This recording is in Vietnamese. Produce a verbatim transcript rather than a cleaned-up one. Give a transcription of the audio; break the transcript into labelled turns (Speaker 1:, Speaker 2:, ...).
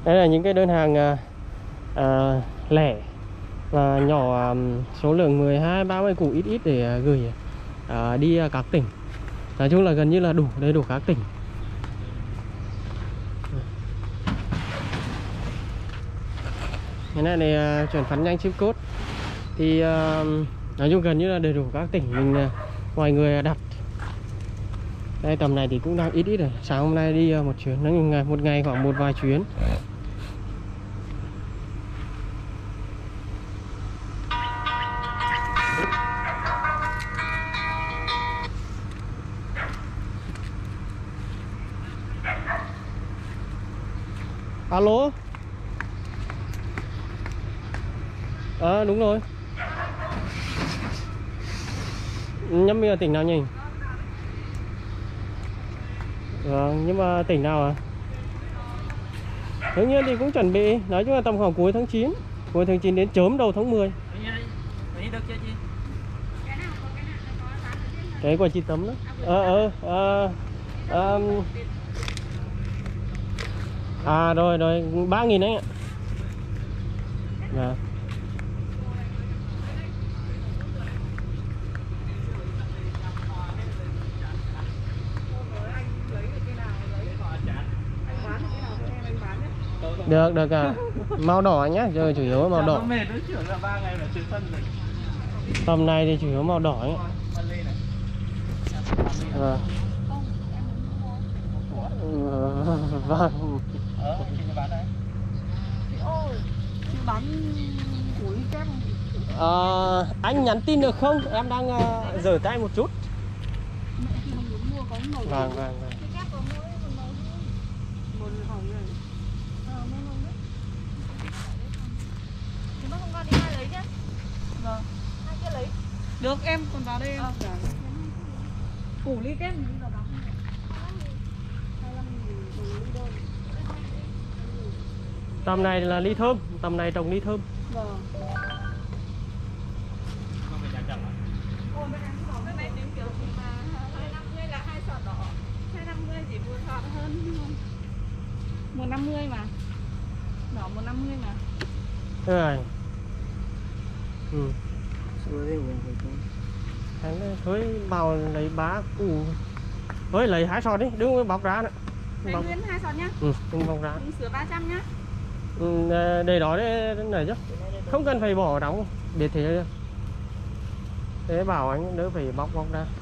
Speaker 1: Đây là những cái đơn hàng à, à, lẻ và nhỏ, à, số lượng mười hai ba mươi củ ít ít để à, gửi à, đi à, các tỉnh. Nói chung là gần như là đủ, đầy đủ các tỉnh. Cái này này à, chuyển phát nhanh ship code thì à, nói chung gần như là đầy đủ các tỉnh mình à, ngoài người đặt. Đây tầm này thì cũng đang ít ít rồi. Sáng hôm nay đi một chuyến, nói chung một ngày khoảng một vài chuyến. Alo. Ờ à, đúng rồi. Nhâm ở tỉnh nào nhỉ? Vâng, nhưng mà tỉnh nào à? Tất nhiên thì cũng chuẩn bị, nói chung là tầm khoảng cuối tháng chín. Cuối tháng chín đến chớm đầu tháng mười. Cái của chị Tấm đó. Ờ ờ ờ ờ à rồi rồi ba nghìn anh ạ. Vâng. Được được à. Màu đỏ nhá, giờ chủ yếu màu đỏ. Tầm này thì chủ yếu màu đỏ ấy. Vâng. Vâng. Ờ, anh nhắn tin được không? Em đang uh, dở tay một chút. Vâng vâng vâng.
Speaker 2: Được em còn vào đây em. À. Củ ly kép mình vào đó.
Speaker 1: Tầm này là ly thơm, tầm này trồng ly thơm.
Speaker 2: Vâng. một năm mươi mà. Đỏ một năm mươi mà.
Speaker 1: Thế này. Ừ. Thôi vào lấy bá củ. Thôi lấy hai sọt đi, đừng có bọc ra nữa.
Speaker 2: Lấy nguyên hai sọt nhá.
Speaker 1: Ừ, đừng bọc ra.
Speaker 2: Sữa ba trăm nhá.
Speaker 1: Ừ, để đó để này chứ. Không cần phải bỏ đóng, để thế. Thế bảo anh đỡ phải bóc bóc ra.